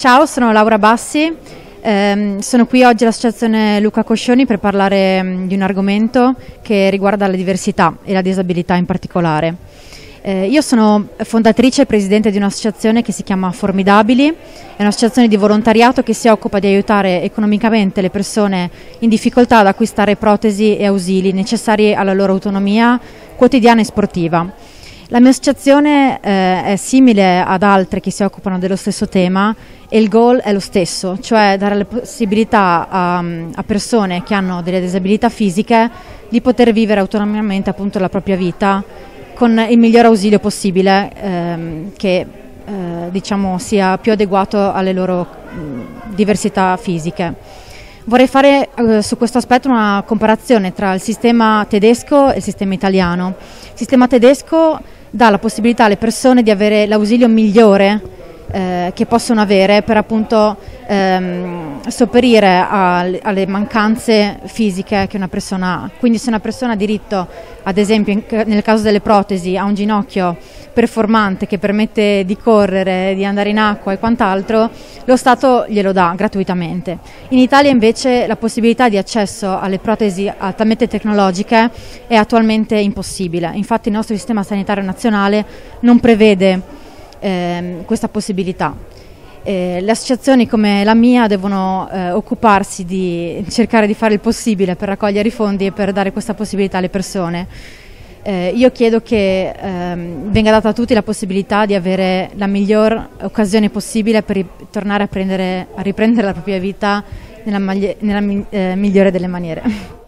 Ciao, sono Laura Bassi, sono qui oggi all'Associazione Luca Coscioni per parlare di un argomento che riguarda la diversità e la disabilità in particolare. Io sono fondatrice e presidente di un'associazione che si chiama Formidabili, è un'associazione di volontariato che si occupa di aiutare economicamente le persone in difficoltà ad acquistare protesi e ausili necessari alla loro autonomia quotidiana e sportiva. La mia associazione è simile ad altre che si occupano dello stesso tema e il goal è lo stesso, cioè dare la possibilità a persone che hanno delle disabilità fisiche di poter vivere autonomamente appunto la propria vita con il miglior ausilio possibile che diciamo sia più adeguato alle loro diversità fisiche. Vorrei fare su questo aspetto una comparazione tra il sistema tedesco e il sistema italiano. Il sistema tedesco dà la possibilità alle persone di avere l'ausilio migliore che possono avere per appunto sopperire alle mancanze fisiche che una persona ha. Quindi se una persona ha diritto, ad esempio nel caso delle protesi, a un ginocchio performante che permette di correre, di andare in acqua e quant'altro, lo Stato glielo dà gratuitamente. In Italia invece la possibilità di accesso alle protesi altamente tecnologiche è attualmente impossibile. Infatti il nostro sistema sanitario nazionale non prevede questa possibilità. Le associazioni come la mia devono occuparsi di cercare di fare il possibile per raccogliere i fondi e per dare questa possibilità alle persone. Io chiedo che venga data a tutti la possibilità di avere la miglior occasione possibile per tornare a riprendere la propria vita nella migliore delle maniere.